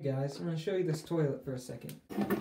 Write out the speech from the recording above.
Guys, I'm going to show you this toilet for a second.